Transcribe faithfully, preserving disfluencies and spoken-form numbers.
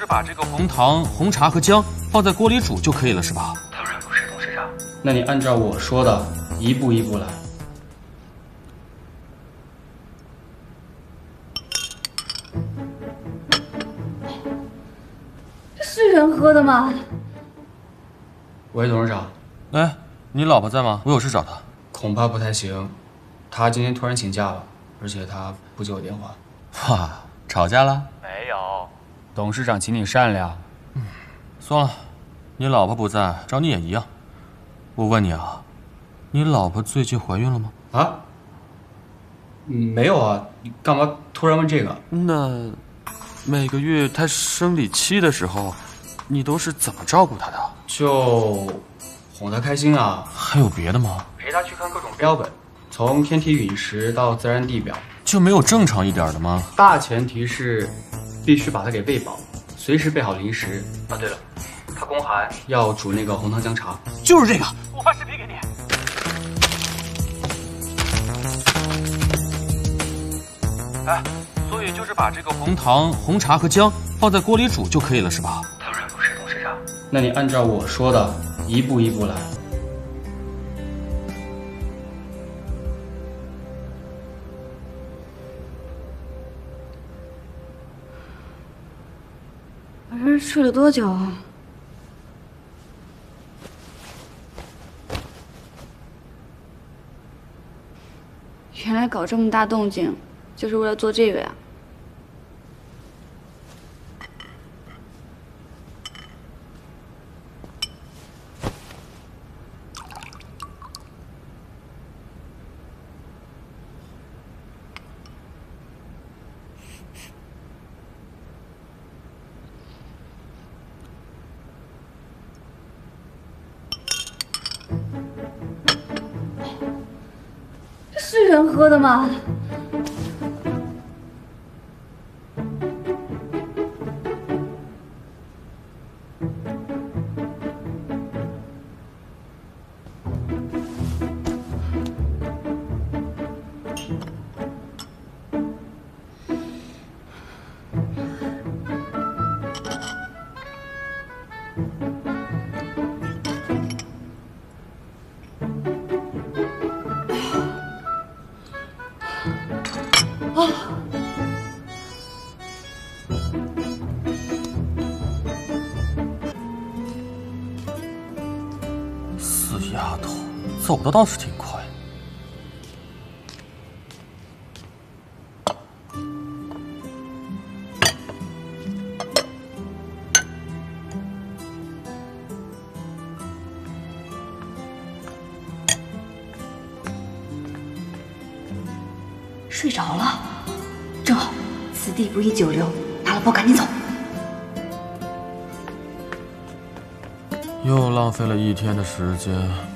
就是把这个红糖、红茶和姜放在锅里煮就可以了，是吧？ 当然不是，董事长。 那你按照我说的，一步一步来。 这是人喝的吗？ 喂，董事长。 哎，你老婆在吗？我有事找她。 恐怕不太行，她今天突然请假了，而且她不接我电话。 哇，吵架了？ 没有。 董事长，请你善良。 嗯，算了，你老婆不在，找你也一样。我问你啊，你老婆最近怀孕了吗？ 啊？没有啊，你干嘛突然问这个？ 那每个月她生理期的时候，你都是怎么照顾她的？ 就哄她开心啊。 还有别的吗？ 陪她去看各种标本，从天体陨石到自然地表。 就没有正常一点的吗？ 大前提是必须把她给喂饱，随时备好零食。啊，对了，她宫寒要煮那个红糖姜茶。 就是这个， 我发视频给你。 哎，所以就是把这个红糖、红茶和姜放在锅里煮就可以了，是吧？ 当然不是，董事长。 那你按照我说的，一步一步来。 我这是睡了多久啊？原来搞这么大动静，就是为了做这个呀？这是人喝的吗？啊！ 死丫头，走的倒是挺快。 睡着了，正好，此地不宜久留，拿了包赶紧走。 又浪费了一天的时间。